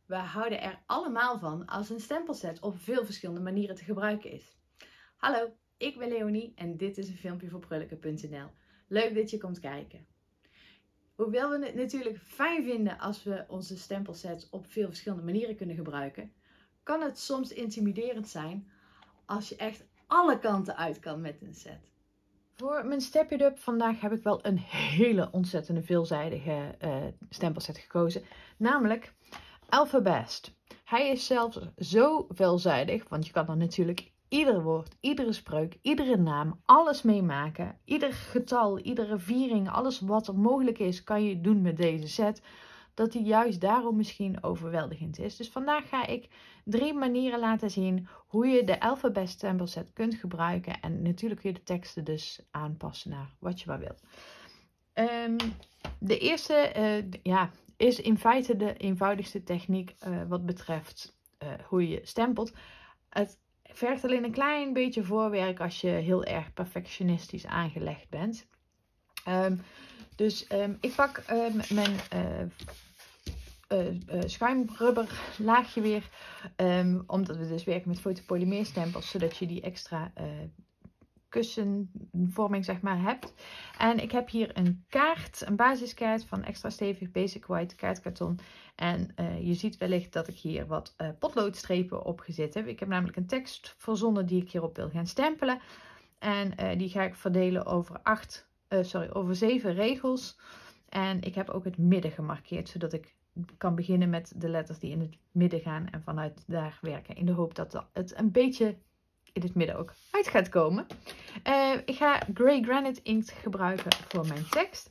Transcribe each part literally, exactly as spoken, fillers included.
We houden er allemaal van als een stempelset op veel verschillende manieren te gebruiken is. Hallo, ik ben Leonie en dit is een filmpje voor Prullenke punt n l. Leuk dat je komt kijken. Hoewel we het natuurlijk fijn vinden als we onze stempelsets op veel verschillende manieren kunnen gebruiken, kan het soms intimiderend zijn als je echt alle kanten uit kan met een set. Voor mijn Step It Up vandaag heb ik wel een hele ontzettende veelzijdige uh, stempelset gekozen, namelijk Alphabest. Hij is zelfs zo veelzijdig, want je kan er natuurlijk ieder woord, iedere spreuk, iedere naam, alles meemaken. Ieder getal, iedere viering, alles wat er mogelijk is, kan je doen met deze set. Dat die juist daarom misschien overweldigend is. Dus vandaag ga ik drie manieren laten zien hoe je de Alphabest stempelset kunt gebruiken. En natuurlijk kun je de teksten dus aanpassen naar wat je maar wilt. Um, de eerste, uh, ja... is in feite de eenvoudigste techniek uh, wat betreft uh, hoe je stempelt. Het vergt alleen een klein beetje voorwerk als je heel erg perfectionistisch aangelegd bent. Um, dus um, ik pak um, mijn uh, uh, uh, schuimrubber laagje weer. Um, omdat we dus werken met fotopolymeerstempels, zodat je die extra uh, kussenvorming zeg maar hebt. En ik heb hier een kaart, een basiskaart van extra stevig Basic White kaartkarton. En uh, je ziet wellicht dat ik hier wat uh, potloodstrepen op gezet heb. Ik heb namelijk een tekst verzonnen die ik hierop wil gaan stempelen. En uh, die ga ik verdelen over, acht, uh, sorry, over zeven regels. En ik heb ook het midden gemarkeerd, zodat ik kan beginnen met de letters die in het midden gaan. En vanuit daar werken, in de hoop dat het een beetje in het midden ook uit gaat komen. Uh, ik ga Grey Granite Inkt gebruiken voor mijn tekst.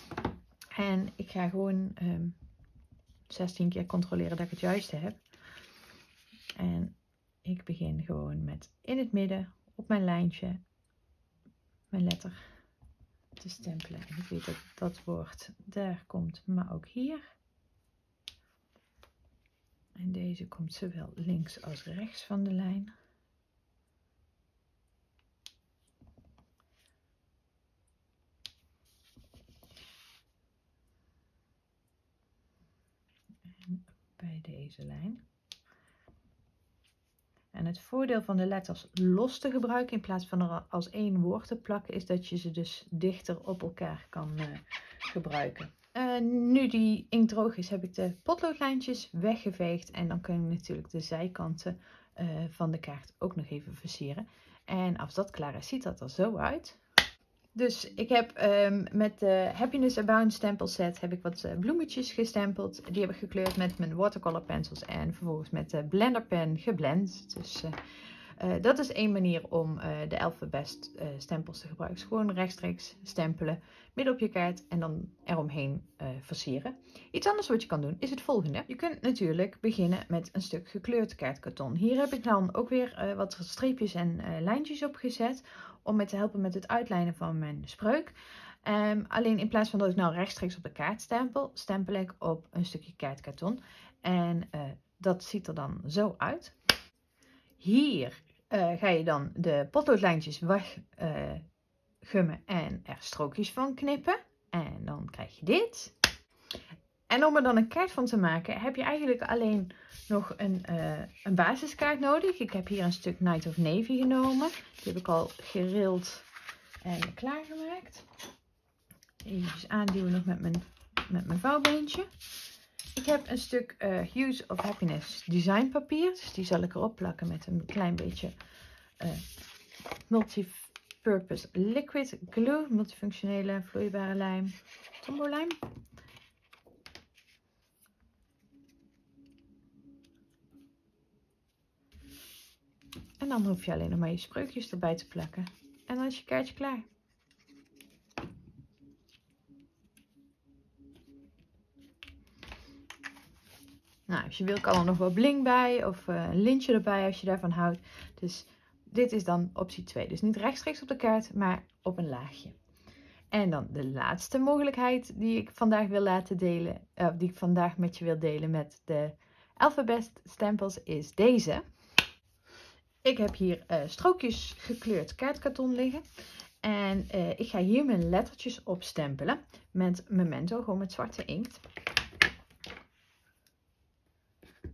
En ik ga gewoon um, zestien keer controleren dat ik het juiste heb. En ik begin gewoon met in het midden op mijn lijntje mijn letter te stempelen. En ik weet dat dat woord daar komt, maar ook hier. En deze komt zowel links als rechts van de lijn. Bij deze lijn. En het voordeel van de letters los te gebruiken in plaats van er als één woord te plakken is dat je ze dus dichter op elkaar kan uh, gebruiken. Uh, nu die inkt droog is, heb ik de potloodlijntjes weggeveegd en dan kun je natuurlijk de zijkanten uh, van de kaart ook nog even versieren. En als dat klaar is, ziet dat er zo uit. Dus ik heb um, met de Happiness Abound stempelset heb ik wat uh, bloemetjes gestempeld. Die heb ik gekleurd met mijn watercolor pencils en vervolgens met de blenderpen geblend. Dus uh, uh, dat is één manier om uh, de Alphabest uh, stempels te gebruiken. Dus gewoon rechtstreeks stempelen, midden op je kaart en dan eromheen uh, versieren. Iets anders wat je kan doen is het volgende. Je kunt natuurlijk beginnen met een stuk gekleurd kaartkarton. Hier heb ik dan ook weer uh, wat streepjes en uh, lijntjes op gezet. Om me te helpen met het uitlijnen van mijn spreuk. Um, alleen in plaats van dat ik nou rechtstreeks op de kaart stempel, stempel ik op een stukje kaartkarton. En uh, dat ziet er dan zo uit. Hier uh, ga je dan de potloodlijntjes weg uh, gummen en er strookjes van knippen. En dan krijg je dit. En om er dan een kaart van te maken heb je eigenlijk alleen nog een, uh, een basiskaart nodig. Ik heb hier een stuk Night of Navy genomen. Die heb ik al gerild en klaargemaakt. Even aanduwen nog met mijn, met mijn vouwbeentje. Ik heb een stuk uh, Hues of Happiness design papier. Dus die zal ik erop plakken met een klein beetje uh, multipurpose liquid glue. Multifunctionele vloeibare lijm. Tombolijm. En dan hoef je alleen nog maar je spreukjes erbij te plakken. En dan is je kaartje klaar. Nou, als je wil kan er nog wel bling bij of uh, een lintje erbij als je daarvan houdt. Dus dit is dan optie twee. Dus niet rechtstreeks op de kaart, maar op een laagje. En dan de laatste mogelijkheid die ik vandaag wil laten delen, uh, die ik vandaag met je wil delen met de Alphabest stempels is deze. Ik heb hier uh, strookjes gekleurd kaartkarton liggen. En uh, ik ga hier mijn lettertjes op stempelen met Memento, gewoon met zwarte inkt.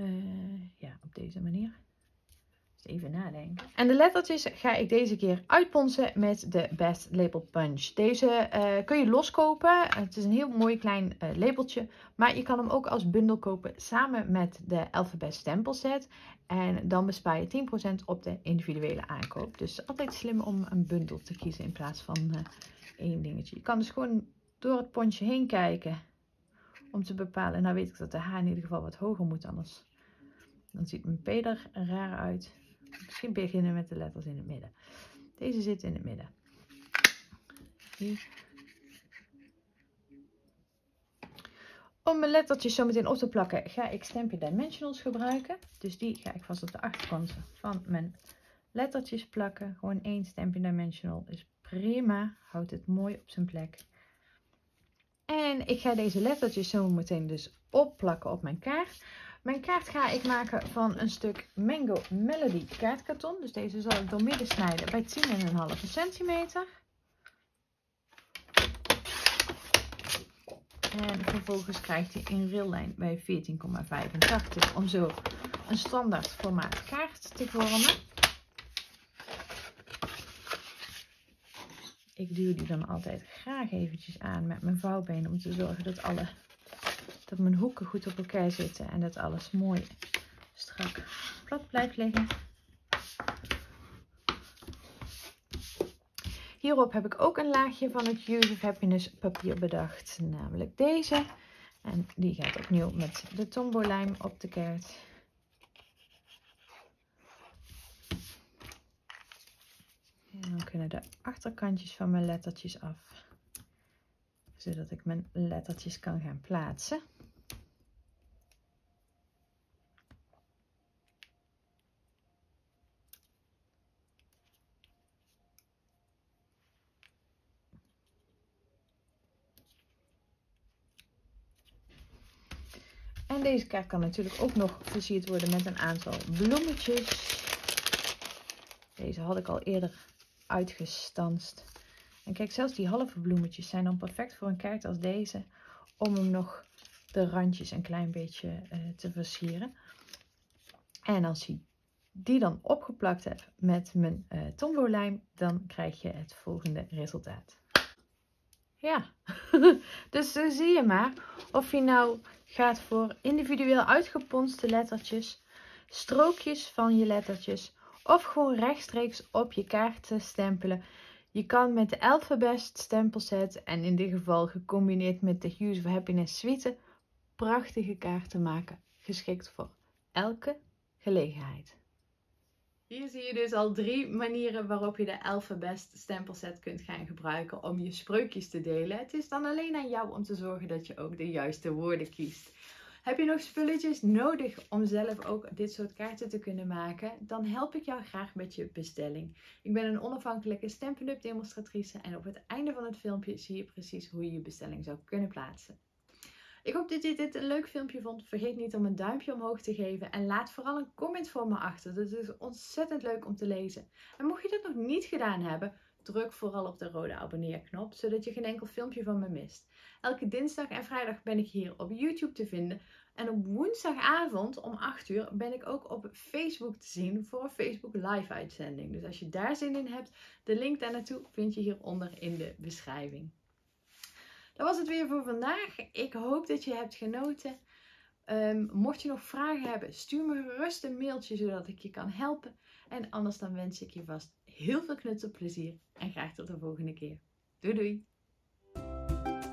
Uh, ja, op deze manier. Even nadenken. En de lettertjes ga ik deze keer uitponsen met de Best Label Punch. Deze uh, kun je loskopen. Het is een heel mooi klein uh, labeltje. Maar je kan hem ook als bundel kopen samen met de Elfabest stempelset. En dan bespaar je tien procent op de individuele aankoop. Dus altijd slim om een bundel te kiezen in plaats van uh, één dingetje. Je kan dus gewoon door het pontje heen kijken. Om te bepalen. Nou weet ik dat de H in ieder geval wat hoger moet. Anders dan ziet mijn P er raar uit. Misschien beginnen met de letters in het midden. Deze zit in het midden. Hier. Om mijn lettertjes zo meteen op te plakken ga ik Stampin' Dimensionals gebruiken. Dus die ga ik vast op de achterkant van mijn lettertjes plakken. Gewoon één Stampin' Dimensional is prima. Houdt het mooi op zijn plek. En ik ga deze lettertjes zo meteen dus opplakken op mijn kaart. Mijn kaart ga ik maken van een stuk Mango Melody kaartkarton. Dus deze zal ik door midden snijden bij tien komma vijf centimeter. En vervolgens krijgt hij een raillijn bij veertien komma vijfentachtig om zo een standaard formaat kaart te vormen. Ik duw die dan altijd graag eventjes aan met mijn vouwbeen om te zorgen dat alle... dat mijn hoeken goed op elkaar zitten en dat alles mooi strak plat blijft liggen. Hierop heb ik ook een laagje van het Hues of Happiness papier bedacht, namelijk deze. En die gaat opnieuw met de Tombow lijm op de kaart. En dan kunnen de achterkantjes van mijn lettertjes af, zodat ik mijn lettertjes kan gaan plaatsen. En deze kaart kan natuurlijk ook nog versierd worden met een aantal bloemetjes. Deze had ik al eerder uitgestanst. En kijk, zelfs die halve bloemetjes zijn dan perfect voor een kaart als deze. Om hem nog de randjes een klein beetje uh, te versieren. En als je die dan opgeplakt hebt met mijn uh, Tombow lijm, dan krijg je het volgende resultaat. Ja, dus zo zie je maar of je nou gaat voor individueel uitgeponste lettertjes, strookjes van je lettertjes of gewoon rechtstreeks op je kaart te stempelen. Je kan met de Elfabest stempelset en in dit geval gecombineerd met de Hues of Happiness suite prachtige kaarten maken, geschikt voor elke gelegenheid. Hier zie je dus al drie manieren waarop je de Elfabest stempelset kunt gaan gebruiken om je spreukjes te delen. Het is dan alleen aan jou om te zorgen dat je ook de juiste woorden kiest. Heb je nog spulletjes nodig om zelf ook dit soort kaarten te kunnen maken? Dan help ik jou graag met je bestelling. Ik ben een onafhankelijke Stampin' Up demonstratrice en op het einde van het filmpje zie je precies hoe je je bestelling zou kunnen plaatsen. Ik hoop dat je dit een leuk filmpje vond. Vergeet niet om een duimpje omhoog te geven. En laat vooral een comment voor me achter. Dat is ontzettend leuk om te lezen. En mocht je dat nog niet gedaan hebben, druk vooral op de rode abonneerknop. Zodat je geen enkel filmpje van me mist. Elke dinsdag en vrijdag ben ik hier op YouTube te vinden. En op woensdagavond om acht uur ben ik ook op Facebook te zien voor een Facebook live uitzending. Dus als je daar zin in hebt, de link daar naartoe vind je hieronder in de beschrijving. Dat was het weer voor vandaag. Ik hoop dat je hebt genoten. Um, mocht je nog vragen hebben, stuur me gerust een mailtje zodat ik je kan helpen. En anders dan wens ik je vast heel veel knutselplezier en graag tot de volgende keer. Doei doei!